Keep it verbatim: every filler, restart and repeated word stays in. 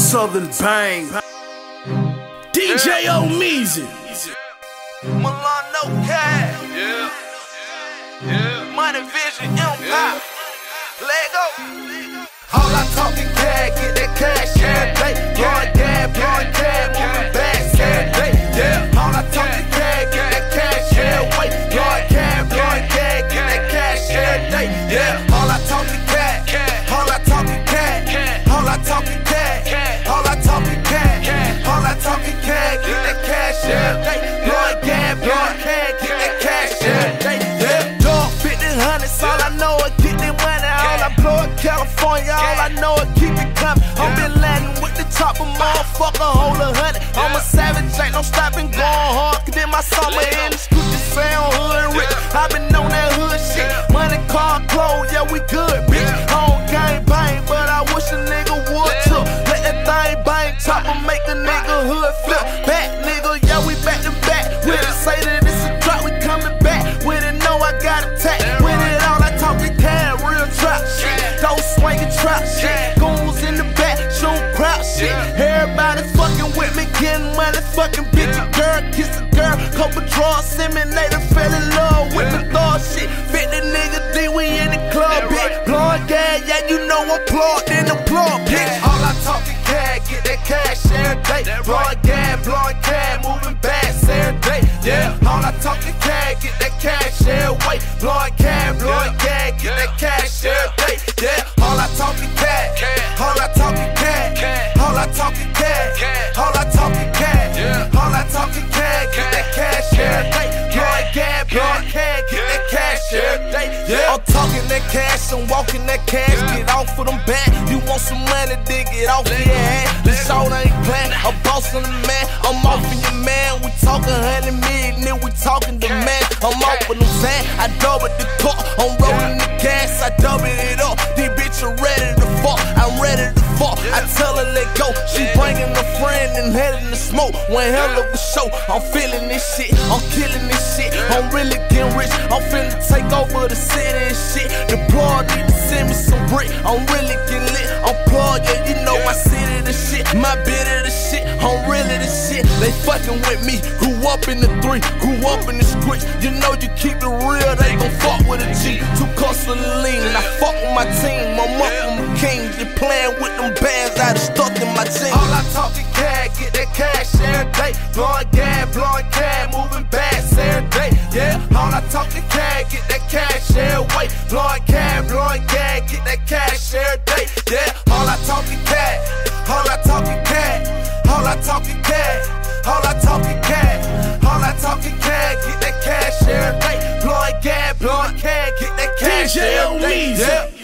Southern Bang. D J Omeezy. Milan no cash. Yeah. Yeah. Money Vision Empire. Lego. All I talk is cash, get that cash every day. Blowing gas, blowing cash, moving back every day. Yeah. All I talk is cash, get that cash every way. Blowing cash, blowing gas, get that cash every day. Yeah. All I talk is cash, all I talk is cash, all I talk is cash, all I talk is cash, all I talk is cash, get that cash every day. Blowing gas, blowing cash, get that cash every day. Yeah. Dog fifty hundreds, all I know is get that money. All I blow is California, all I know is keep it coming. I'm been landing with the top of motherfucker, hold a hundred. I'm a savage, ain't no stopping, going hard. Cause then my summer in the street, the sound hood rich. I been on that hood shit. Money, car, clothes, yeah, we good, bitch. I don't gang bang, but I wish a nigga would too. Let that thing bang, top and make a nigga hood flip. Back, nigga, yeah, we back to back. With it, say that it's a drop, we coming back. With it, know I got a tack. With it, all I talk is cash, real trap shit. Don't swing and trap shit. Goons in the back, shoot crowd shit. Everybody fucking with me, getting money, fucking bitch a girl, kiss a girl. Couple draws, seminator, fell in love with me, thought shit. Fit the nigga D, we in the club, bitch. Blowing gas, yeah, you know I'm plugged in the plug, bitch. All I talk is cash, get that cash every day. Blowing gas, blowing cash, moving bags every day. Yeah, all I talk is cash, get that cash every way. Blowing cash, blowing gas, get that cash every day. Yeah, all I talk is cash, all I talk is cash, all I talk is cash, all I talk is cash, all I talk is cash, get that cash every day. Blowing gas, blowing cash, get that cash every day. Yeah, I'm talking that cash, I'm walking that cash, get off of them back. You want some money, dig it off your ass. The show ain't playing, a boss on the man, I'm off in your man. We talking hundred million, then we talking the man. I'm off with them saying, I doubled the car, I'm rolling the gas, I double it up. These bitches are ready to fuck, I'm ready to fuck. I tell her let go, she bringing a friend and heading to smoke. One hell of a show, I'm feeling this shit, I'm killing this shit, I'm really getting rich. I'm finna take over the city and shit. The plug need to send me some brick, I'm really getting lit. I'm plugged, yeah, you know my city the shit, my bit of the shit, I'm really the shit. They fucking with me, grew up in the three, grew up in the streets. You know you keep it real, they gon' fuck with a G. Two cups of lean, I fuck with my team, I'm up with my kings. You playing with them bands, I done stuck in my team. All I talk is cash, get that cash every day. Blowing gas, blowing cash, moving bags every day. Yeah, all I talk is cash, get that cash every way. Blowing cash, blowing gas, get that cash every day. Yeah, all I talk is cash, all I talk is cash, all I talk is cash, all I talk is cash, all I talk is cash, get that cash every day. Blowing gas, blowing cash, get that cash every day. Yeah.